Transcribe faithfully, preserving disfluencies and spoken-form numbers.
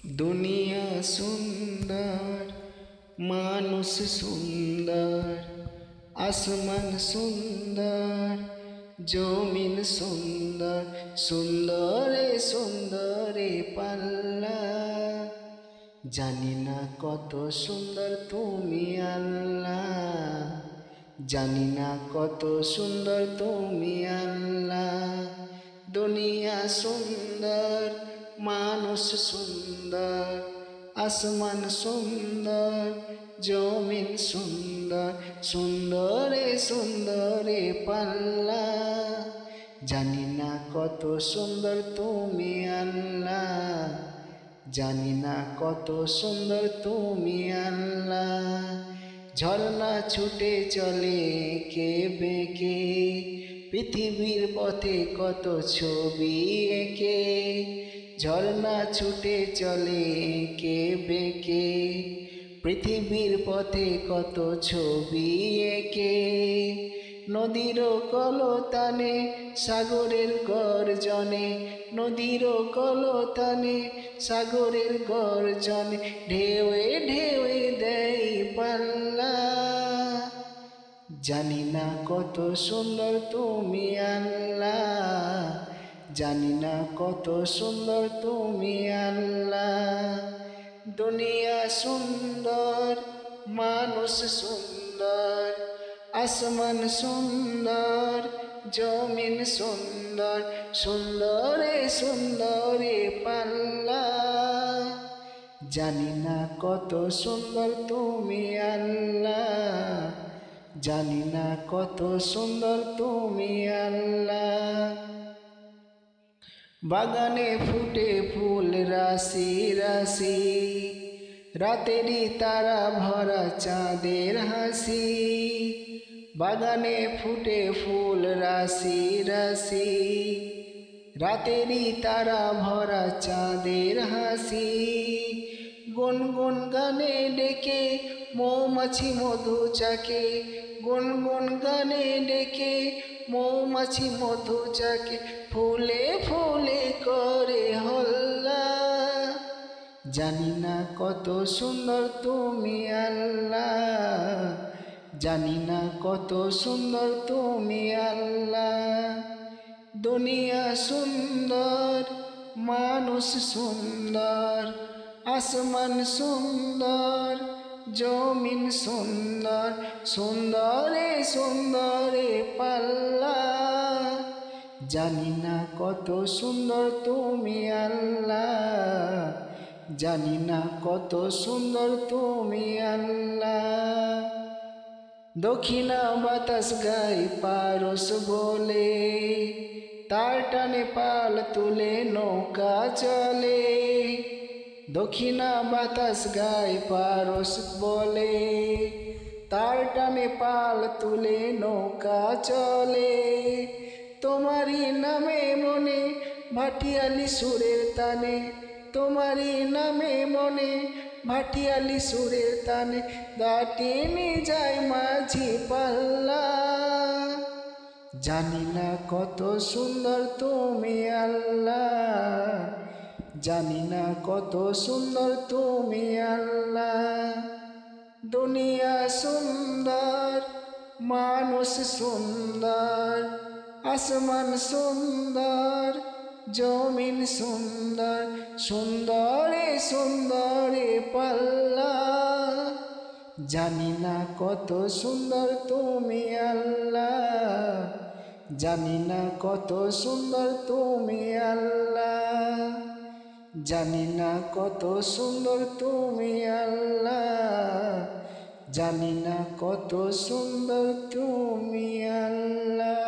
দুনিয়া সুন্দর, মানুষ সুন্দর, আসমান সুন্দর, জমিন সুন্দর, সুন্দরে সুন্দরে পাল্লা। জানি না কত সুন্দর তুমি আল্লাহ, জানি না কত সুন্দর তুমি আল্লাহ। দুনিয়া সুন্দর, মানুষ সুন্দর, আসমান সুন্দর, জমিন সুন্দর, সুন্দরে সুন্দরে পাল্লা। জানি না কত সুন্দর তুমি আল্লাহ, জানি না কত সুন্দর তুমি আল্লাহ। ঝর্ণা ছুটে চলে কে বেঁকে, পৃথিবীর পথে কত ছবি এঁকে। ঝর্ণা ছুটে চলে কে বেঁকে, পৃথিবীর পথে কত ছবি এঁকে। নদীর কলতানে সাগরের গর্জনে, নদীর কলতানে সাগরের গর্জনে, ঢেউয়ে ঢেউয়ে দেয় পাল্লা। জানি না কত সুন্দর তুমি আল্লাহ, জানি না কত সুন্দর তুমি আল্লাহ। দুনিয়া সুন্দর, মানুষ সুন্দর, আসমান সুন্দর, জমিন সুন্দর, সুন্দরে সুন্দরে পাল্লা। জানি না কত সুন্দর তুমি আল্লাহ, জানি না কত সুন্দর তুমি আল্লাহ। বাগানে ফুটে ফুল রাশি রাশি, রাতেরই তারা ভরা চাঁদের হাসি। বাগানে ফুটে ফুল রাশি রাশি, রাতেরই তারা ভরা চাঁদের হাসি। গুনগুন গানে ডেকে মৌমাছি মধু চাকে, গুনগুন গানে ডেকে মৌমাছি মধু চাকে, ফুলে ফুলে করে হল্লা। জানি না কত সুন্দর তুমি আল্লাহ, জানি না কত সুন্দর তুমি আল্লাহ। দুনিয়া সুন্দর, মানুষ সুন্দর, আসমান সুন্দর, জমিন সুন্দর, সুন্দরে সুন্দরে পাল্লা। জানি না কত সুন্দর তুমি আল্লাহ, জানি না কত সুন্দর তুমি আল্লাহ। দক্ষিণা বাতাস গায়ে পারস বলে, তার টানে পাল তুলে নৌকা চলে। দক্ষিণা বাতাস গায়ে পারস বলে, তার টানে পাল তুলে নৌকা চলে। তোমারই নামে মনে ভাটিয়ালি সুরের তানে, তোমারই নামে মনে ভাটিয়ালি সুরের তানে, দাটিনি যায় মাঝি পাল্লা। জানি না কত সুন্দর তুমি আল্লাহ, জানি না কত সুন্দর তুমি আল্লাহ। দুনিয়া সুন্দর, মানুষ সুন্দর, আসমান সুন্দর, জমিন সুন্দর, সুন্দরে সুন্দরে পাল্লা। জানি না কত সুন্দর তুমি আল্লাহ, জানি না কত সুন্দর তুমি আল্লাহ। জানি না কত সুন্দর তুমি আল্লাহ, জানি না কত সুন্দর তুমি আল্লাহ।